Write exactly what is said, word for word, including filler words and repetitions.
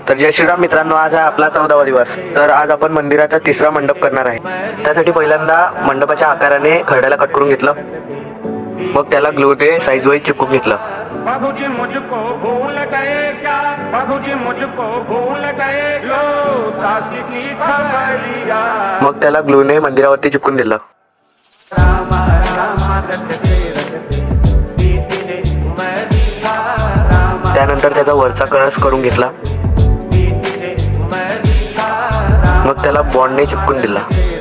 तर जय श्रीराम मित्रांनो, आज आहे आपला चौदावा दिवस। तर आज आपण मंदिराचा तिसरा मंडप करणार आहे। त्यासाठी पहिल्यांदा मंडपाच्या आकाराने खरड्याला कट करून घेतलं, मग त्याला ग्लू ने साइज वाईज चिपकून घेतलं। बाबूजी मुझको भूल गए क्या, बाबूजी मुझको भूल गए, लो दासी की खबरिया। मग त्याला ग्लू ने मंदिरावरती चिपकून दिलं। त्यानंतर त्याचा वरचा कळस करून घेतला, मग त्याला बॉन्डने चिपकून दिला।